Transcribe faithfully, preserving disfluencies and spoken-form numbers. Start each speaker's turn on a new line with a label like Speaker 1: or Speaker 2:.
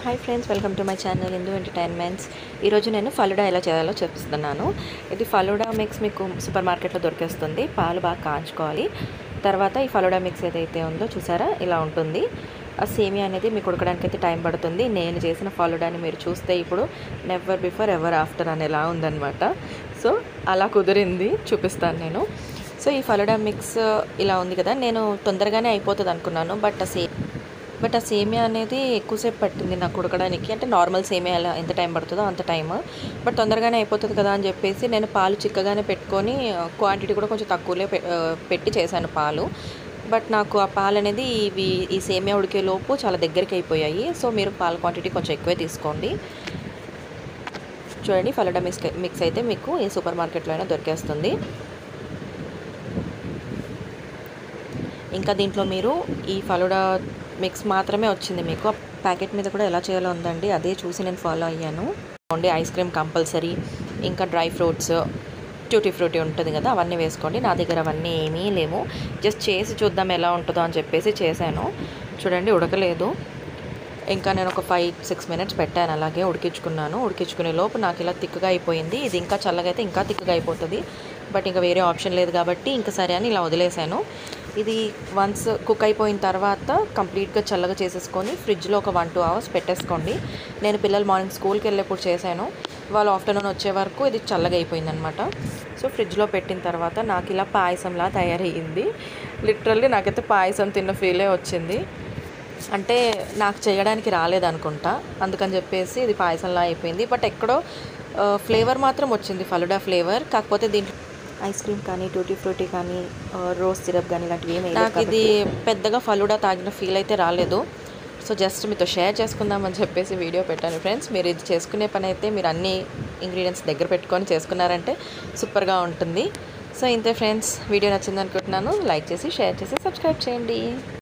Speaker 1: Hi friends, welcome to my channel Indu entertainments. ఈరోజు నేను ఫలుడా ఎలా చేయాలో చెప్తున్నాను. ఇది ఫలుడా మిక్స్ మీకు సూపర్ మార్కెట్లో దొరికేస్తుంది. పాలు బాగా కాంచుకోవాలి. తర్వాత ఈ ఫలుడా మిక్స్ ఏదైతే ఉందో చూసారా, ఇలా ఉంటుంది. ఆ సేమియా అనేది మీకు ఉడకడానికి అయితే టైం పడుతుంది. నేను చేసిన ఫలుడాని మీరు చూస్తే ఇప్పుడు నెవర్ బిఫోర్ ఎవర్ ఆఫ్టర్ అని ఎలా ఉందన్నమాట. సో అలా కుదిరింది, చూపిస్తాను నేను. సో ఈ ఫలుడా మిక్స్ ఇలా ఉంది కదా, నేను తొందరగానే అయిపోతుంది అనుకున్నాను. బట్ ఆ సే బట్ ఆ సేమియా అనేది ఎక్కువసేపు పట్టింది నాకు ఉడకడానికి. అంటే నార్మల్ సేమియా ఎలా ఎంత టైం పడుతుందో అంత టైం, బట్ తొందరగానే అయిపోతుంది కదా అని చెప్పేసి నేను పాలు చిక్కగానే పెట్టుకొని క్వాంటిటీ కూడా కొంచెం తక్కువలే పెట్టి చేశాను పాలు. బట్ నాకు ఆ పాలు అనేది ఇవి ఈ సేమియా ఉడికేలోపు చాలా దగ్గరికి అయిపోయాయి. సో మీరు పాల క్వాంటిటీ కొంచెం ఎక్కువే తీసుకోండి. చూడండి, ఫలుడా మిక్స్ మిక్స్ అయితే మీకు ఏ సూపర్ మార్కెట్లో అయినా దొరికేస్తుంది. ఇంకా దీంట్లో మీరు ఈ ఫలుడా మిక్స్ మాత్రమే వచ్చింది, మీకు ప్యాకెట్ మీద కూడా ఎలా చేయాలో ఉందండి, అదే చూసి నేను ఫాలో అయ్యాను. ఓన్లీ ఐస్ క్రీమ్ కంపల్సరీ, ఇంకా డ్రై ఫ్రూట్స్, ట్యూటీ ఫ్రూటీ ఉంటుంది కదా, అవన్నీ వేసుకోండి. నా దగ్గర అవన్నీ ఏమీ లేవు, జస్ట్ చేసి చూద్దాం ఎలా ఉంటుందో అని చెప్పేసి చేశాను. చూడండి, ఉడకలేదు. ఇంకా నేను ఒక ఫైవ్ సిక్స్ మినిట్స్ పెట్టాను, అలాగే ఉడికించుకున్నాను. ఉడికించుకునే లోపు నాకు ఇలా తిక్కుగా అయిపోయింది. ఇది ఇంకా చల్లగా అయితే ఇంకా తిక్కుగా అయిపోతుంది, బట్ ఇంకా వేరే ఆప్షన్ లేదు కాబట్టి ఇంకా సరే అని ఇలా వదిలేశాను. ఇది వన్స్ కుక్ అయిపోయిన తర్వాత కంప్లీట్గా చల్లగా చేసేసుకొని ఫ్రిడ్జ్లో ఒక వన్ టూ అవర్స్ పెట్టేసుకోండి. నేను పిల్లలు మార్నింగ్ స్కూల్కి వెళ్ళేప్పుడు చేశాను, వాళ్ళు ఆఫ్టర్నూన్ వచ్చే వరకు ఇది చల్లగా అయిపోయింది అనమాట. సో ఫ్రిడ్జ్లో పెట్టిన తర్వాత నాకు ఇలా పాయసంలా తయారయ్యింది. లిటరల్లీ నాకైతే పాయసం తిన్న ఫీలే వచ్చింది. అంటే నాకు చేయడానికి రాలేదనుకుంటా, అందుకని చెప్పేసి ఇది పాయసంలా అయిపోయింది. బట్ ఎక్కడో ఫ్లేవర్ మాత్రం వచ్చింది, ఫలుడా ఫ్లేవర్. కాకపోతే దీంట్లో ఐస్ క్రీమ్ కానీ, ట్యూటీ ఫ్రూటీ కానీ, రోజ్ సిరప్ కానీ ఇలాంటివి ఏమి నాకు ఇది పెద్దగా ఫలుడా తాగిన ఫీల్ అయితే రాలేదు. సో జస్ట్ మీతో షేర్ చేసుకుందామని చెప్పేసి వీడియో పెట్టాను ఫ్రెండ్స్. మీరు ఇది చేసుకునే పని అయితే మీరు అన్ని ఇంగ్రీడియంట్స్ దగ్గర పెట్టుకొని చేసుకున్నారంటే సూపర్గా ఉంటుంది. సో ఇంతే ఫ్రెండ్స్, వీడియో నచ్చింది అనుకుంటున్నాను. లైక్ చేసి, షేర్ చేసి, సబ్స్క్రైబ్ చేయండి.